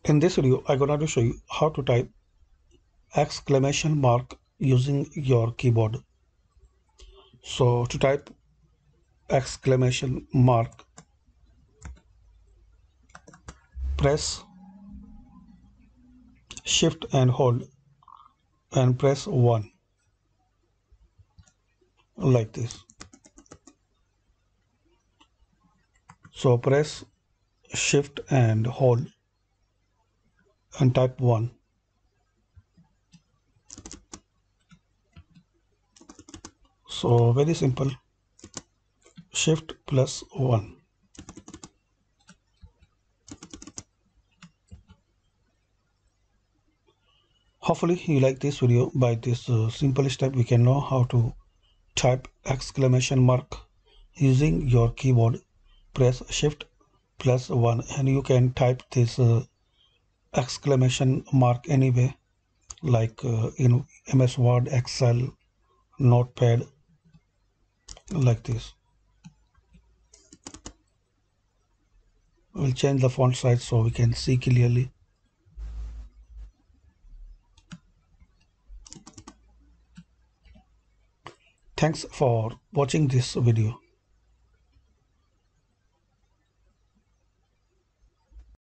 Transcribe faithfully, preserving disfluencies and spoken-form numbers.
In this video, I'm going to show you how to type exclamation mark using your keyboard. So to type exclamation mark, press shift and hold and press one like this. So press shift and hold and type one. So very simple, shift plus one. Hopefully you like this video. By this uh, simple step we can know how to type exclamation mark using your keyboard. Press shift plus one and you can type this uh, exclamation mark anyway, like uh, in M S Word, Excel, Notepad, like this. We'll change the font size so we can see clearly. Thanks for watching this video.